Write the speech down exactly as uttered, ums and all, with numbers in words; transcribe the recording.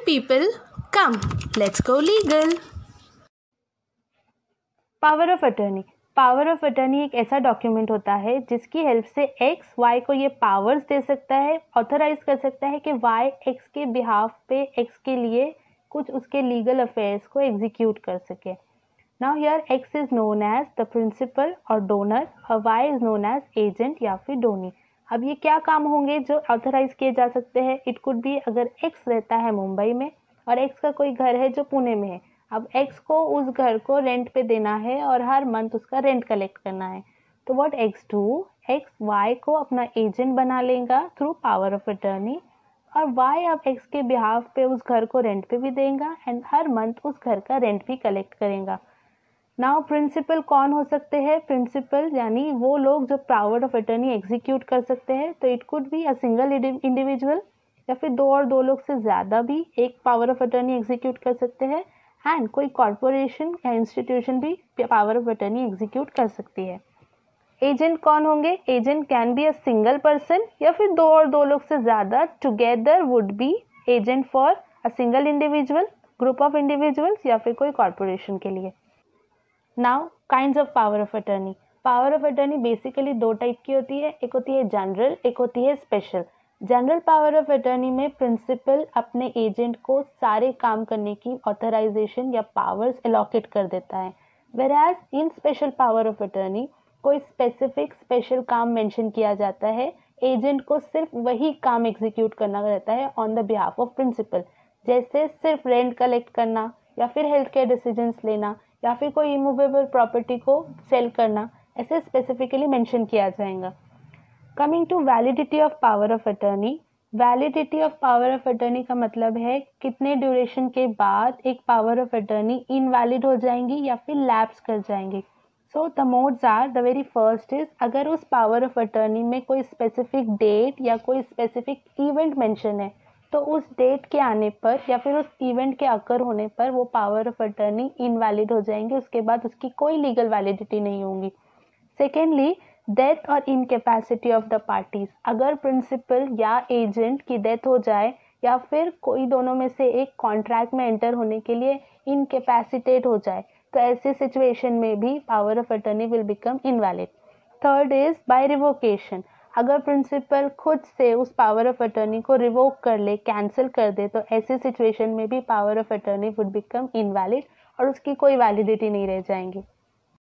people, come, let's go legal. Power of attorney power of attorney एक ऐसा document होता है जिसकी हेल्प से एक्स वाई को ये पावर्स दे सकता है, ऑथराइज कर सकता है कि वाई एक्स के बिहाफ पे एक्स के लिए कुछ उसके लीगल अफेयर्स को एग्जीक्यूट कर सके. Now here X is known as the principal और डोनर और Y is known as agent या फिर डोनी. अब ये क्या काम होंगे जो ऑथराइज किए जा सकते हैं? इट कुड बी अगर एक्स रहता है मुंबई में और एक्स का कोई घर है जो पुणे में है. अब एक्स को उस घर को रेंट पे देना है और हर मंथ उसका रेंट कलेक्ट करना है. तो what X do, X Y को अपना एजेंट बना लेगा थ्रू पावर ऑफ अटर्नी और वाई अब एक्स के बिहाफ पे उस घर को रेंट पे भी देगा एंड हर मंथ उस घर का रेंट भी कलेक्ट करेगा. नाउ प्रिंसिपल कौन हो सकते हैं? प्रिंसिपल यानी वो लोग जो पावर ऑफ अटर्नी एग्जीक्यूट कर सकते हैं. तो it could be a single individual या फिर दो और दो लोग से ज़्यादा भी एक पावर ऑफ अटर्नी एग्जीक्यूट कर सकते हैं एंड कोई कॉरपोरेशन या इंस्टीट्यूशन भी पावर ऑफ अटर्नी एग्जीक्यूट कर सकती है. एजेंट कौन होंगे? Agent can be a single person या फिर दो और दो लोग से ज़्यादा together would be agent for a single individual, group of individuals या फिर कोई कॉरपोरेशन के लिए. Now kinds of power of attorney. Power of attorney basically दो टाइप की होती है. एक होती है जनरल, एक होती है special. General power of attorney में प्रिंसिपल अपने एजेंट को सारे काम करने की ऑथराइजेशन या पावर्स एलोकेट कर देता है. Whereas in special power of attorney कोई स्पेसिफिक स्पेशल काम मेंशन किया जाता है. एजेंट को सिर्फ वही काम एग्जीक्यूट करना रहता है on the behalf of principal. जैसे सिर्फ रेंट कलेक्ट करना या फिर हेल्थ केयर डिसीजंस लेना या फिर कोई इमूवेबल प्रॉपर्टी को सेल करना, ऐसे स्पेसिफिकली मेंशन किया जाएगा. Coming to validity of power of attorney. Validity of power of attorney का मतलब है कितने ड्यूरेशन के बाद एक पावर ऑफ अटर्नी इनवैलिड हो जाएंगी या फिर लैप्स कर जाएंगी. So the modes are, the very first is अगर उस पावर ऑफ अटर्नी में कोई स्पेसिफिक डेट या कोई स्पेसिफिक इवेंट मेंशन है तो उस डेट के आने पर या फिर उस इवेंट के अकर होने पर वो पावर ऑफ अटर्नी इनवैलिड हो जाएंगे. उसके बाद उसकी कोई लीगल वैलिडिटी नहीं होगी. सेकेंडली, डेथ और इनकेपेसिटी ऑफ द पार्टीज. अगर प्रिंसिपल या एजेंट की डेथ हो जाए या फिर कोई दोनों में से एक कॉन्ट्रैक्ट में एंटर होने के लिए इनकेपेसिटेट हो जाए तो ऐसे सिचुएशन में भी power of attorney will become invalid. Third is by revocation. अगर प्रिंसिपल खुद से उस पावर ऑफ अटर्नी को रिवोक कर ले, कैंसिल कर दे तो ऐसे सिचुएशन में भी power of attorney would become invalid और उसकी कोई वैलिडिटी नहीं रह जाएंगी.